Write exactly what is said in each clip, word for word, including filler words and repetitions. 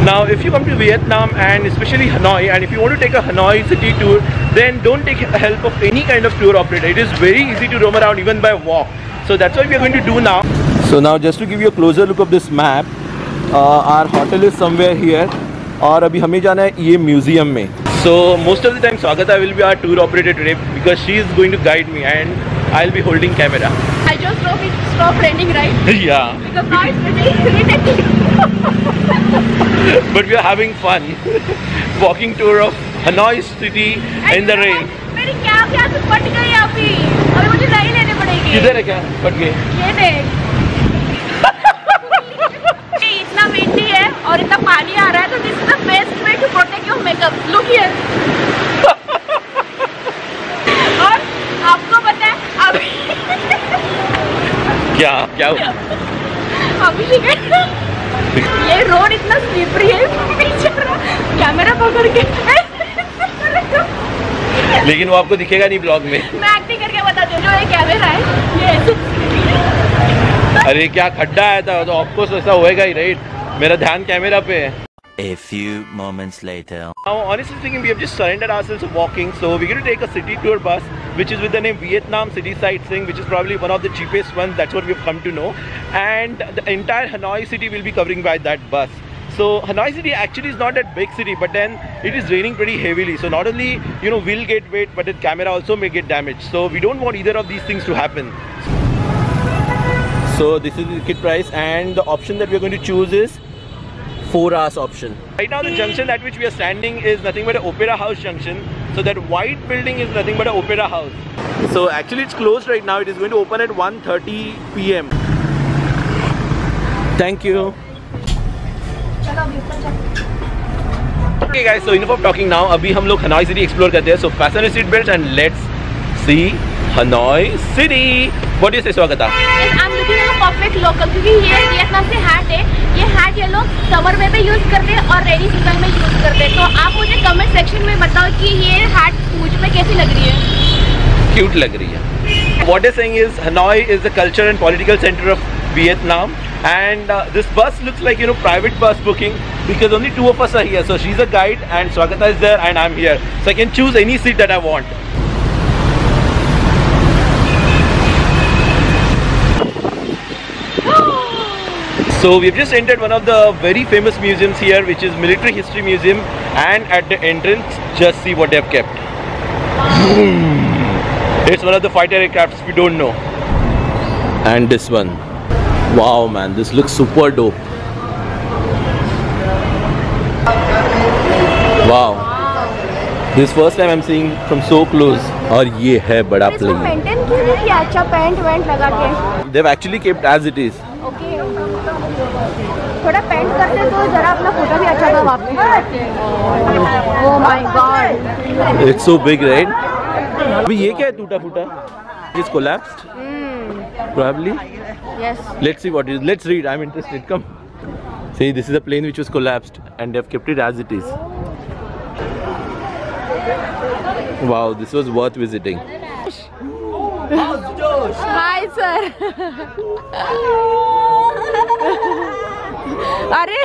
Now, if you come to Vietnam and especially Hanoi, and if you want to take a Hanoi city tour, then don't take help of any kind of tour operator. It is very easy to roam around even by walk. So that's what we are going to do now. So now, just to give you a closer look of this map, uh, our hotel is somewhere here. और अभी हमें जाना है ये museum में. So most of the time Swagata will be our tour operator today because she is going to guide me and I'll be holding camera. I just hope it stop raining, right? Yeah. Because now it's raining. But we are having fun. Walking tour of Hanoi city in the rain. मेरी cab यहाँ से फट गई अभी. अभी मुझे नई लेनी पड़ेगी. किधर है क्या? फट गई. ये देख. इतना windy है और इतना पानी आ रहा है तो this is the best way to protect your makeup. Look here. और आपको पता है अभी क्या क्या हुआ? अभी ये रोड इतना स्लिपरी है बेचारा कैमरा पकड़ के. लेकिन वो आपको दिखेगा नहीं ब्लॉग में. मैं एक्टिंग करके बताती हूँ. जो ये कैमरा है ये ऐसे. अरे क्या खड्डा आया था तो ऑफकोर्स ऐसा होएगा ही, राइट? मेरा ध्यान कैमरा पे है. A few moments later. Now, honestly speaking, we have just surrendered ourselves to walking, so we're going to take a city tour bus, which is with the name Vietnam City Sightseeing, which is probably one of the cheapest ones. That's what we've come to know, and the entire Hanoi city will be covering by that bus. So Hanoi city actually is not that big city, but then it is raining pretty heavily. So not only you know we'll get wet, but the camera also may get damaged. So we don't want either of these things to happen. So this is the ticket price, and the option that we are going to choose is four hours option. Right now the junction at which we are standing is nothing but an Opera House junction. So that white building is nothing but an Opera House. So actually it's closed right now. It is going to open at one thirty p m Thank you. Okay guys, so enough of talking now. अभी हम लोग Hanoi city explore करते हैं. So fasten your seat belts and let's see Hanoi city. What do you say, Swagata? Yes, I'm looking at a perfect local क्योंकि ये Vietnam से hat है. ये हैट ये लोग समर में भी यूज करते हैं और रेनी सीजन में यूज करते हैं. तो आप मुझे कमेंट सेक्शन में बताओ कि ये हैट मुझ पे कैसी लग रही है. Cute लग रही है. What they're saying is Hanoi is the culture and political center of Vietnam, and uh, this bus looks like you know private bus booking because only two of us are here. So she's a guide and Swagata is there and I'm here, so I can choose any seat that I want. So we've just entered one of the very famous museums here, which is Military History Museum, and at the entrance, just see what they've kept. It's one of the fighter aircrafts if you don't know. And this one. Wow man, this looks super dope. Wow. This is first time I'm seeing from so close. और ये है बड़ा plane. Maintain क्यों नहीं किया अच्छा paint went लगा के? They've actually kept as it is. Okay. थोड़ा पेंट करते तो जरा अपना फोटो भी अच्छा था वहाँ पे. Oh my God. It's so big, right? अभी ये क्या है टूटा फूटा? It's collapsed. Hmm. Probably. Yes. Let's see what it is. Let's read. I'm interested. Come. See, this is a plane which was collapsed, and they've kept it as it is. Wow, this was worth visiting. Hi sir. अरे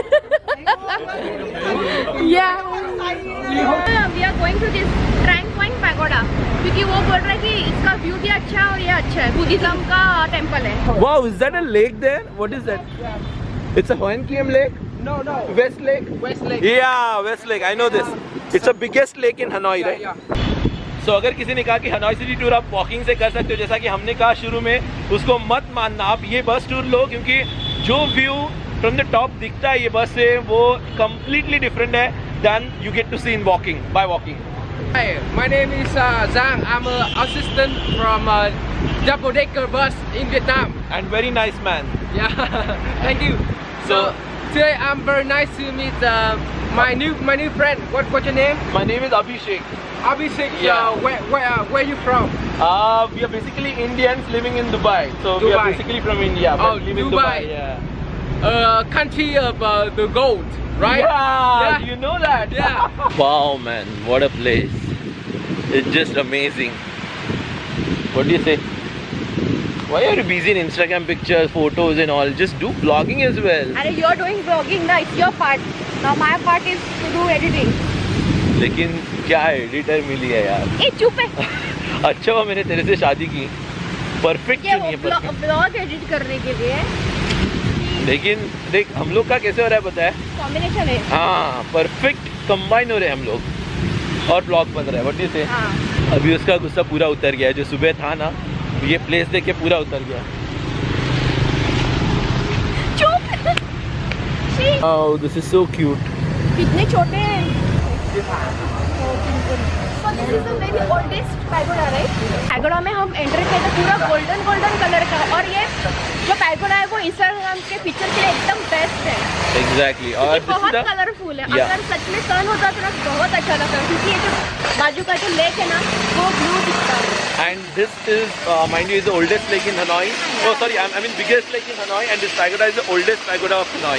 yeah. We are going to this Trang Point Pagoda क्योंकि वो बोल रहा है कि इसका view भी अच्छा है और ये अच्छा है. बुद्धिज्म का टेम्पल है. Wow, is that a lake there? What is that? It's a Hoan Kiem lake? No, no. West Lake? West Lake. Yeah, West Lake. I know this. It's the biggest lake in Hanoi, right? Yeah, yeah. So अगर किसी ने कहा कि Hanoi city tour आप walking से कर सकते हो, जैसा कि हमने कहा शुरू में, उसको मत मानना. आप ये बस टूर लो क्योंकि जो व्यू फ्रॉम द टॉप दिखता है ये बस से वो completely different है than you get to see in walking by walking. Hi, my name is uh, Zhang. I'm an assistant from uh, double decker bus in Vietnam. And very nice man. Yeah, thank you. So today I'm very nice to meet uh, my new my new friend. What what's your name? My name is Abhishek. Abhishek. Yeah. Uh, where where uh, where you from? Uh, we are basically Indians living in Dubai. So we are Dubai. basically from India. But Oh, live in Dubai. Dubai. Yeah. Uh, country of uh, the gold, right? Yeah, Yeah. you know that. Yeah. Wow, man, what a place! It's just amazing. What do you say? Why are you busy in Instagram pictures, photos and all? Just do vlogging as well. अरे you're doing vlogging ना, it's your part. Now my part is to do editing. लेकिन क्या editor मिली है यार? ए चुप है। अच्छा हुआ मैंने तेरे से शादी की। परफेक्ट क्यों नहीं है? परफेक्ट ब्लॉग एडिट करने के लिए। लेकिन देख हम लोग का कैसे हो रहा है पता है? कॉम्बिनेशन है। हाँ परफेक्ट कंबाइन हो रहे हैं हम लोग और ब्लॉग बन रहा है। व्हाट से हाँ। अभी उसका गुस्सा पूरा उतर गया है। जो सुबह था ना ये प्लेस देख के पूरा उतर गया। चुप। Oh this is so cute. कितने छोटे हैं। So this is the very oldest pagoda, right? Pagoda में हम एंटर किए तो पूरा गोल्डन गोल्डन कलर का, और ये जो पैगोडा है वो इंस्टाग्राम के पिक्चर के लिए एकदम बेस्ट है। Exactly exactly. और बहुत कलरफुल है। yeah. अगर सच में सन होता तो ना बहुत अच्छा लगता है, क्योंकि ये जो बाजू का जो लेक है ना वो ब्लू दिखता है। And this is, uh, mind you, is the oldest lake in Hanoi. Oh sorry, I mean biggest lake in Hanoi, and this pagoda is the oldest pagoda of Hanoi.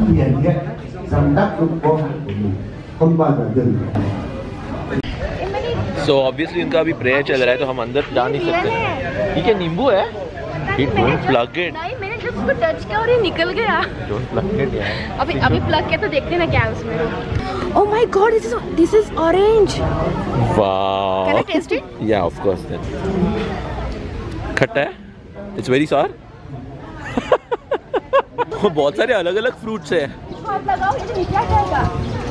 So obviously उनका अभी prayer चल रहा है तो हम अंदर जा नहीं सकते। ठीक है नींबू है। It don't plug it. नहीं मैंने जब उसको टच किया और ये निकल गया। Don't plug it यार। अभी अभी प्लग किया तो देखते ना क्या है उसमें। Oh my God, this is this is orange. Wow. Can I taste it? Yeah, of course then. खट्टा है? It's very sour. बहुत सारे अलग अलग फ्रूट्स है। हाथ लगाओ ये मीठा जाएगा।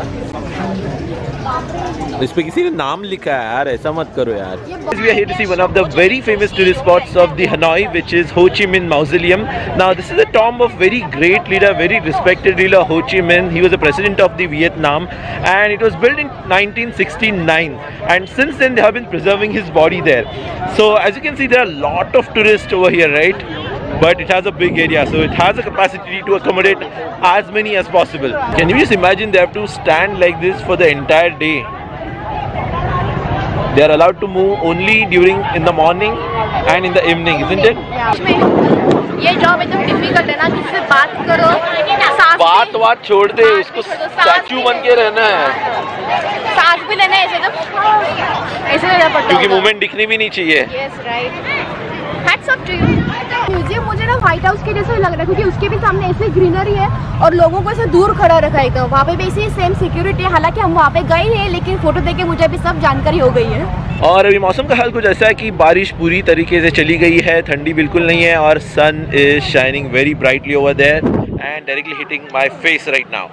इस पे किसी ने नाम लिखा है यार, ऐसा मत करो यार। We are here to see one of the very famous tourist spots of the Hanoi, which is Ho Chi Minh Mausoleum. Now this is the tomb of very great leader, very respected leader Ho Chi Minh. He was the president of the Vietnam, and it was built in nineteen sixty-nine. And since then they have been preserving his body there. So as you can see, there are a lot of tourists over here, right? But it has a big area, so it has a capacity to accommodate as many as possible. Can you just imagine they have to stand like this for the entire day? They are allowed to move only during in the morning and in the evening, isn't it? ये job एकदम difficult है ना, किससे बात करो, बात बात छोड़ दे, उसको स्टैचू बन के रहना है। सांस भी लेना है ऐसे तो ऐसे लेना पड़ता है, क्योंकि मूवमेंट दिखनी भी नहीं चाहिए। Yes, right. Hats off to you. Museum मुझे ना व्हाइट हाउस के जैसा ही लग रहा है, क्योंकि उसके भी सामने ऐसे ग्रीनरी है और लोगों को ऐसे दूर खड़ा रखा है। तो वहाँ पे भी ऐसी सेम सिक्योरिटी है। हालांकि हम वहाँ पे गए हैं, लेकिन फोटो देख के मुझे अभी सब जानकारी हो गई है। और अभी मौसम का हाल कुछ ऐसा है कि बारिश पूरी तरीके से चली गई है, ठंडी बिल्कुल नहीं है, और sun is shining very brightly over there and directly hitting my face right now.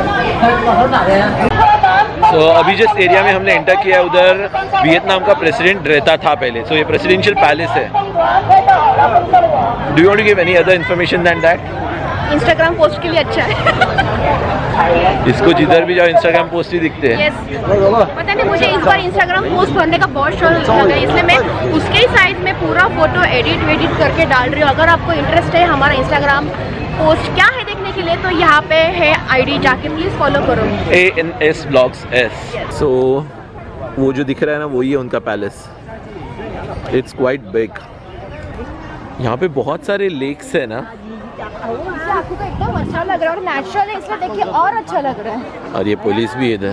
तो अभी जिस एरिया में हमने एंटर किया है उधर वियतनाम का प्रेसिडेंट रहता था पहले। सो so, ये प्रेसिडेंशियल पैलेस है। Do you want to give any other information than that? Instagram post के लिए अच्छा है। इसको जिधर भी जाओ इंस्टाग्राम पोस्ट ही दिखते हैं। yes. पता नहीं मुझे इस बार इंस्टाग्राम पोस्ट करने का बहुत शौक लगा है, इसलिए मैं उसके ही साइड में पूरा फोटो एडिट वेडिट करके डाल रही हूँ। अगर आपको इंटरेस्ट है हमारा इंस्टाग्राम पोस्ट क्या है देखने के लिए, तो यहाँ पे है आईडी, जाके प्लीज फॉलो करो। A N S blogs S. So वो जो दिख रहा है ना वही है उनका पैलेस। It's quite big. यहाँ पे बहुत सारे लेक्स है ना। आपको तो एकदम अच्छा लग रहा है और नेचुरल है, इसलिए देखिए और अच्छा लग रहा है। और ये पुलिस भी इधर।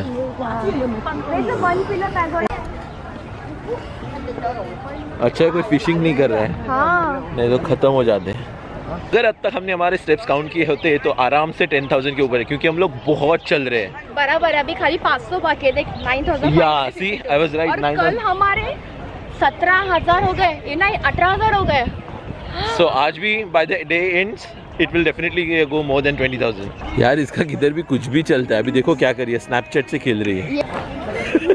अच्छा कोई फिशिंग नहीं कर रहा है। हाँ। नहीं तो खत्म हो जाते हैं। अगर अब तक हमने हमारे स्टेप्स काउंट किए होते तो आराम से टेन थाउजेंड के ऊपर है, क्योंकि हम लोग बहुत चल रहे हैं। बराबर है, अभी खाली पाँच सौ बाकी है। देख नाइन थाउजेंड। या सी आई वाज राइट। और कल हमारे सत्रह हजार हो गए, ये नहीं अठारह हजार हो गए। सो so, आज भी by the day ends it will definitely go more than twenty thousand. यार इसका किधर भी कुछ भी चलता है। अभी देखो क्या करी है, स्नैपचैट से खेल रही है।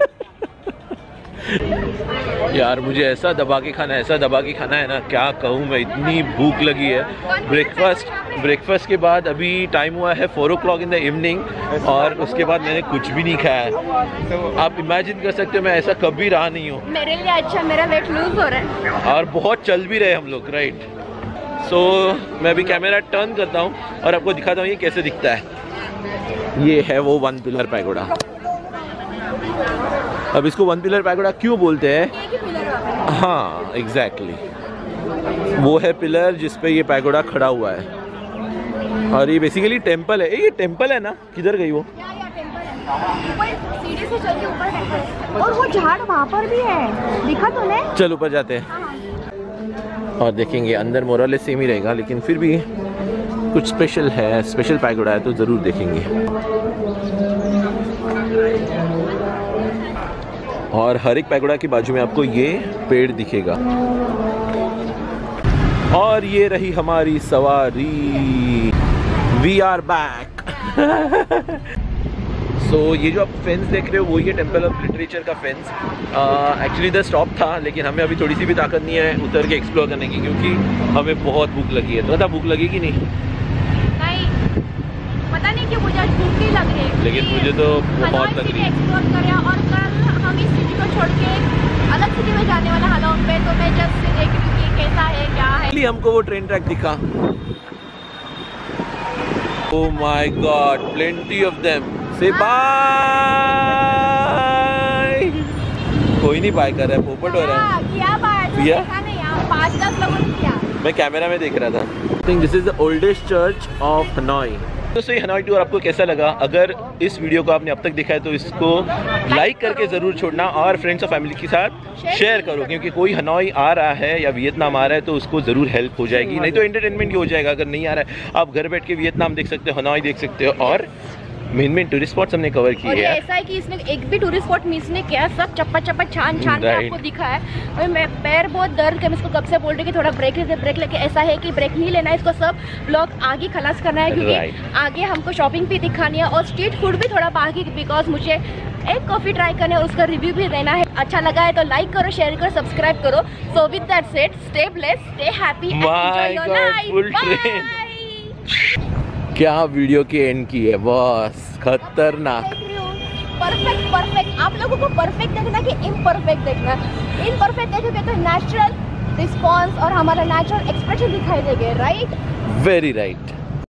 यार मुझे ऐसा दबा के खाना है, ऐसा दबा के खाना है ना, क्या कहूँ मैं, इतनी भूख लगी है। ब्रेकफास्ट ब्रेकफास्ट के बाद अभी टाइम हुआ है four o'clock in the evening, और उसके बाद मैंने कुछ भी नहीं खाया है। तो आप इमेजिन कर सकते हो मैं ऐसा कभी रहा नहीं हूँ। मेरे लिए अच्छा, मेरा वेट लूज हो रहा है और बहुत चल भी रहे हम लोग, राइट। सो so, मैं अभी कैमरा टर्न करता हूँ और आपको दिखाता हूँ ये कैसे दिखता है। ये है वो वन पिलर पैगोडा। अब इसको वन पिलर पैगोडा क्यों बोलते हैं? हाँ एग्जैक्टली exactly. वो है पिलर जिस पे ये पैगोडा खड़ा हुआ है, और ये बेसिकली टेंपल है। ये टेंपल है ना, किधर गई वो? सीढ़ी से चल के ऊपर है, और वो झाड़ वहाँ पर भी है, दिखा तूने? चल ऊपर जाते हैं। और देखेंगे अंदर मोरलेस सेम ही रहेगा, लेकिन फिर भी कुछ स्पेशल है, स्पेशल पैगोडा है तो ज़रूर देखेंगे। और हर एक पैगोडा के बाजू में आपको ये पेड़ दिखेगा। और ये रही हमारी सवारी, we are back. So so, ये जो आप फेंस देख रहे हो वो ये टेम्पल ऑफ लिटरेचर का फेंस। एक्चुअली इधर स्टॉप था, लेकिन हमें अभी थोड़ी सी भी ताकत नहीं है उतर के एक्सप्लोर करने की, क्योंकि हमें बहुत भूख लगी है। तो पता भूख लगी कि नहीं? नहीं, पता नहीं क्यों मुझे आज भूख नहीं लग रही है, लेकिन मुझे तो बहुत लग रही है। एक्सप्लोर करें और कल हम इस सिटी को छोड़ के अलग सिटी में जाने वाला हालोंग पे, तो मैं जस्ट देख रही हूँ कि कैसा है क्या है। हमको वो ट्रेन ट्रैक दिखा। Oh my god, plenty of them. Say bye. कोई नहीं बाय कर रहा है, पोपट हो रहा है। क्या बाय? देखा नहीं यार, पाँच दस लोगों ने किया। मैं कैमरा में देख रहा था। I think this is the oldest church of Hanoi. दोस्तों ये हनोई टूर आपको कैसा लगा? अगर इस वीडियो को आपने अब तक देखा है तो इसको लाइक करके ज़रूर छोड़ना और फ्रेंड्स और फैमिली के साथ शेयर करो, क्योंकि कोई हनोई आ रहा है या वियतनाम आ रहा है तो उसको ज़रूर हेल्प हो जाएगी, नहीं तो एंटरटेनमेंट हो जाएगा। अगर नहीं आ रहा है आप घर बैठ के वियतनाम देख सकते हो, हनोई देख सकते हो, और मेन मेन टूरिस्ट स्पॉट्स हमने कवर किए हैं। ऐसा है कि इसने एक भी टूरिस्ट स्पॉट मिस नहीं किया, सब चप्पा चप्पा छान छान के आपको दिखा है। और मैं पैर बहुत दर्द कर, मैं इसको कब से बोल रही कि थोड़ा ब्रेक लेते ब्रेक लेके। ऐसा है कि ब्रेक नहीं लेना है, इसको सब ब्लॉग आगे खलास करना है, क्योंकि आगे हमको शॉपिंग भी दिखानी है और स्ट्रीट फूड भी थोड़ा बाकी, बिकॉज मुझे एक कॉफ़ी ट्राई करना है और उसका रिव्यू भी देना है। अच्छा लगा है तो लाइक करो, शेयर करो, सब्सक्राइब करो। So with that said, stay blessed, stay happy and enjoy your life. Bye. क्या वीडियो के एंड की है बॉस, खतरनाक। परफेक्ट परफेक्ट आप लोगों को परफेक्ट देखना कि इम्परफेक्ट देखना? इम्परफेक्ट देखोगे तो नेचुरल रिस्पॉन्स और हमारा नेचुरल एक्सप्रेशन दिखाई देंगे, राइट? Very right.